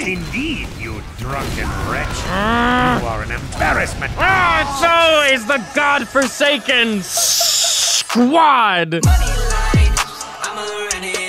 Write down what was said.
Indeed, you drunken wretch. You are an embarrassment. So is the godforsaken squad. Money line, I'm a run it.